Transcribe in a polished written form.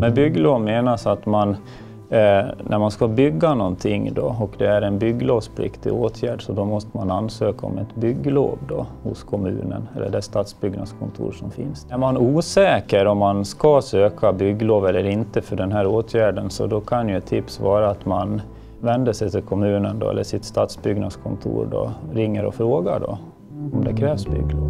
Med bygglov menas att man, när man ska bygga någonting då, och det är en bygglovspliktig åtgärd, så då måste man ansöka om ett bygglov då hos kommunen eller det stadsbyggnadskontor som finns. Är man osäker om man ska söka bygglov eller inte för den här åtgärden, så då kan ju ett tips vara att man vänder sig till kommunen då, eller sitt stadsbyggnadskontor då, ringer och frågar då om det krävs bygglov.